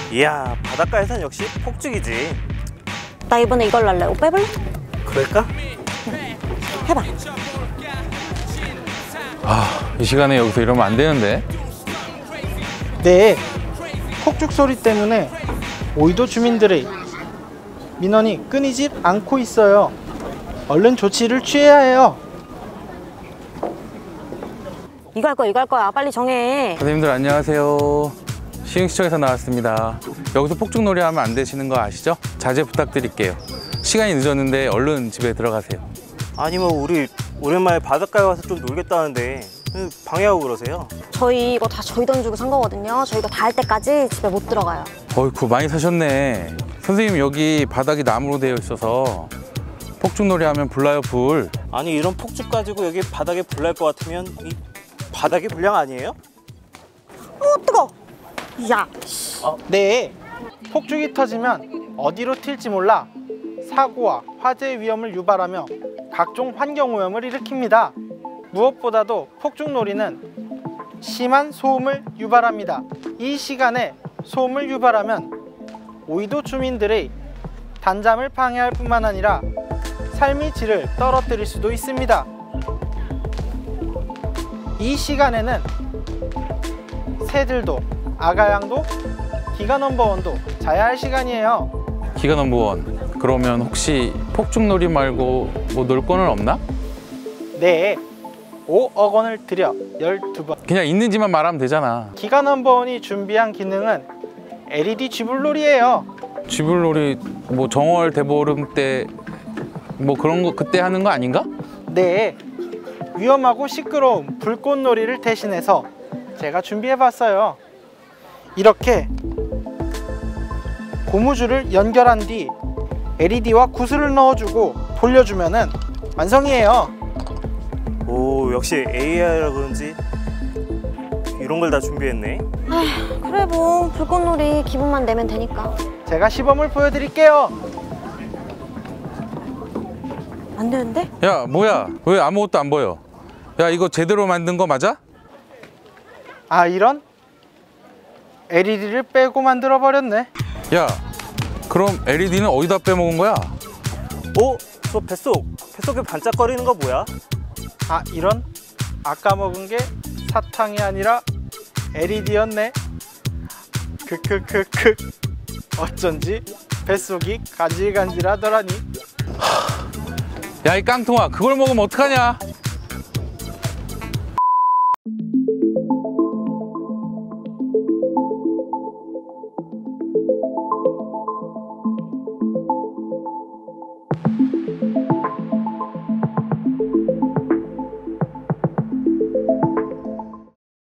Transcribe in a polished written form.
이야, 바닷가에선 역시 폭죽이지. 나 이번에 이걸로 할래. 오빠 해볼래? 그럴까? 해봐. 이 시간에 여기서 이러면 안 되는데. 네, 폭죽 소리 때문에 오이도 주민들의 민원이 끊이질 않고 있어요. 얼른 조치를 취해야 해요. 이거 할 거야, 이거 할 거야. 빨리 정해. 선생님들 안녕하세요. 시흥시청에서 나왔습니다. 여기서 폭죽놀이 하면 안 되시는 거 아시죠? 자제 부탁드릴게요. 시간이 늦었는데 얼른 집에 들어가세요. 아니 뭐 우리 오랜만에 바닷가에 와서 좀 놀겠다는데 방해하고 그러세요? 저희 이거 다 저희 돈 주고 산 거거든요. 저희가 다 할 때까지 집에 못 들어가요. 어이쿠, 많이 사셨네. 선생님, 여기 바닥이 나무로 되어 있어서 폭죽놀이 하면 불나요, 불. 아니 이런 폭죽 가지고 여기 바닥에 불 날 것 같으면 이 바닥이 불량 아니에요? 뜨거. 야. 네, 폭죽이 터지면 어디로 튈지 몰라 사고와 화재 위험을 유발하며 각종 환경오염을 일으킵니다. 무엇보다도 폭죽놀이는 심한 소음을 유발합니다. 이 시간에 소음을 유발하면 오이도 주민들의 단잠을 방해할 뿐만 아니라 삶의 질을 떨어뜨릴 수도 있습니다. 이 시간에는 새들도 아가양도 기가 넘버원도 자야 할 시간이에요. 기가 넘버원. 그러면 혹시 폭죽놀이 말고 뭐 놀 거는 없나? 네, 5억 원을 들여 12번. 그냥 있는지만 말하면 되잖아. 기가 넘버원이 준비한 기능은 LED 쥐불놀이에요. 쥐불놀이 뭐 정월 대보름 때 뭐 그런 거 그때 하는 거 아닌가? 네, 위험하고 시끄러운 불꽃놀이를 대신해서 제가 준비해봤어요. 이렇게 고무줄을 연결한 뒤 LED와 구슬을 넣어주고 돌려주면은 완성이에요. 오, 역시 AI라 그런지 이런 걸 다 준비했네. 아휴, 그래 뭐 불꽃놀이 기분만 내면 되니까. 제가 시범을 보여드릴게요. 안 되는데? 야, 뭐야? 왜 아무것도 안 보여? 야, 이거 제대로 만든 거 맞아? 아, 이런? LED를 빼고 만들어 버렸네. 야, 그럼 LED는 어디다 빼먹은 거야? 저 뱃속에 반짝거리는 거 뭐야? 아, 이런? 아까 먹은 게 사탕이 아니라 LED였네. 크크크크. 어쩐지 뱃속이 간질간질하더라니. 야, 이 깡통아, 그걸 먹으면 어떡하냐?